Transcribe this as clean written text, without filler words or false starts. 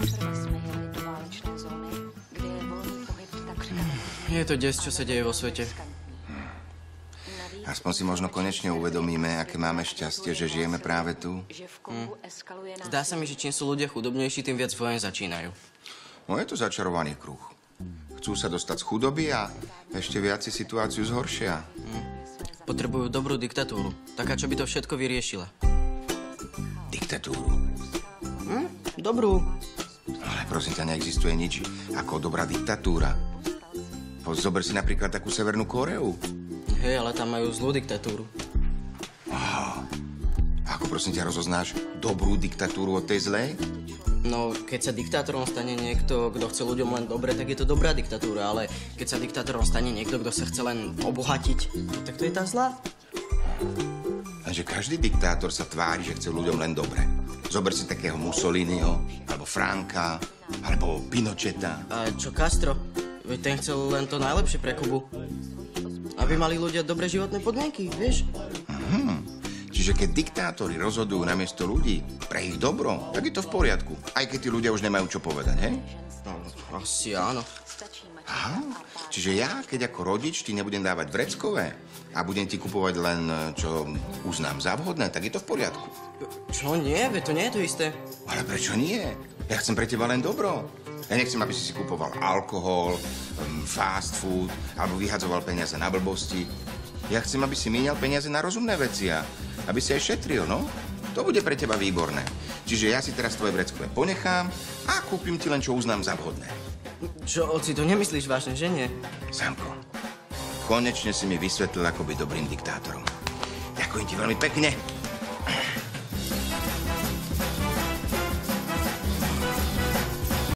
Je to des, čo sa deje vo svete. Aspoň si možno konečne uvedomíme, aké máme šťastie, že žijeme práve tu. Zdá sa mi, že čím sú ľudia chudobnejší, tým viac vojen začínajú. No je to začarovaný kruh. Chcú sa dostať z chudoby a ešte viac si situáciu zhoršia. Potrebujú dobrú diktatúru. Taká, čo by to všetko vyriešila. Diktatúru? Dobrú. Ale prosím ťa, neexistuje nič ako dobrá diktatúra. Zober si napríklad takú Severnú Kóreu. Hej, ale tam majú zlú diktatúru. Aha. Ako prosím ťa rozoznáš dobrú diktatúru od tej zlej? No, keď sa diktátorom stane niekto, kto chce ľuďom len dobre, tak je to dobrá diktatúra, ale keď sa diktátorom stane niekto, kto sa chce len obohatiť, tak to je tá zlá. Lenže každý diktátor sa tvári, že chce ľuďom len dobre. Zober si takého Mussoliniho, alebo Franka, alebo Pinocheta. A čo Castro? Veď ten chcel len to najlepšie pre Kubu. Aby mali ľudia dobré životné podmienky, vieš? Čiže keď diktátori rozhodujú namiesto ľudí pre ich dobro, tak je to v poriadku. Aj keď tí ľudia už nemajú čo povedať, hej? No, asi áno. Aha, čiže ja, keď ako rodič ti nebudem dávať vreckové a budem ti kupovať len, čo uznám za vhodné, tak je to v poriadku. Čo nie? Veď to nie je to isté. Ale prečo nie? Ja chcem pre teba len dobro. Ja nechcem, aby si kupoval alkohol, fast food, alebo vyhadzoval peniaze na blbosti. Ja chcem, aby si míňal peniaze na rozumné veci a aby si aj šetril, no? To bude pre teba výborné. Čiže ja si teraz tvoje vreckové ponechám a kúpim ti len, čo uznám za vhodné. Čo, oci, to nemyslíš vážne, že nie? Samko, konečne si mi vysvetlil, ako byť dobrým diktátorom. Ďakujem ti veľmi pekne.